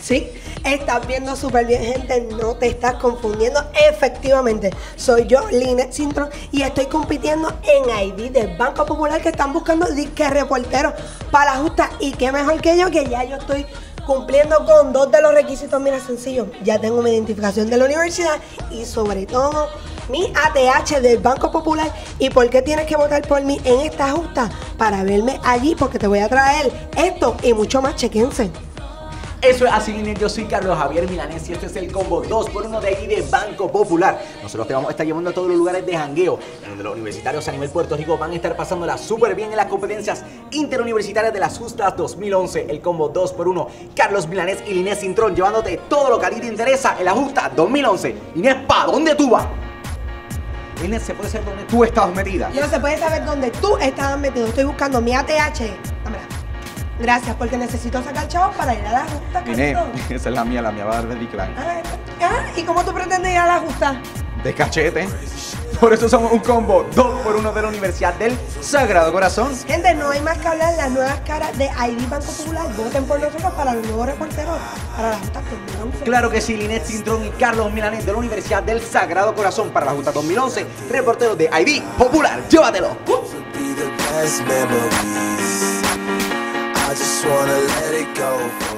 Sí, estás viendo súper bien, gente, no te estás confundiendo. Efectivamente, soy yo, Lynette Cintrón, y estoy compitiendo en ID del Banco Popular, que están buscando disque reporteros para la justa. Y qué mejor que yo, que ya yo estoy cumpliendo con 2 de los requisitos. Mira, sencillo, ya tengo mi identificación de la universidad y sobre todo mi ATH del Banco Popular. ¿Y por qué tienes que votar por mí en esta justa? Para verme allí, porque te voy a traer esto y mucho más. Chequense. Eso es así, Lynette. Yo soy Carlos Javier Milanés y este es el combo 2x1 de aquí de Banco Popular. Nosotros te vamos a estar llevando a todos los lugares de jangueo, en donde los universitarios a nivel Puerto Rico van a estar pasándola súper bien en las competencias interuniversitarias de las justas 2011. El combo 2x1, Carlos Milanés y Lynette Cintrón, llevándote todo lo que a ti te interesa en la justa 2011. Lynette, ¿pa' dónde tú vas? Lynette, ¿se puede saber dónde tú estabas metida? No se puede saber dónde tú estabas metido. Estoy buscando mi ATH. Dámela. Gracias, porque necesito sacar chavos para ir a la justa. Lynette, esa es la mía va a dar de decline. ¿Y cómo tú pretendes ir a la justa? De cachete. Por eso somos un combo 2x1 de la Universidad del Sagrado Corazón. Gente, no hay más que hablar. Las nuevas caras de ID Banco Popular. Voten por nosotros para los nuevos reporteros para la justa 2011. Claro que sí, Lynette Cintrón y Carlos Milanés de la Universidad del Sagrado Corazón para la justa 2011. Reporteros de ID Popular. ¡Llévatelo! I just wanna let it go.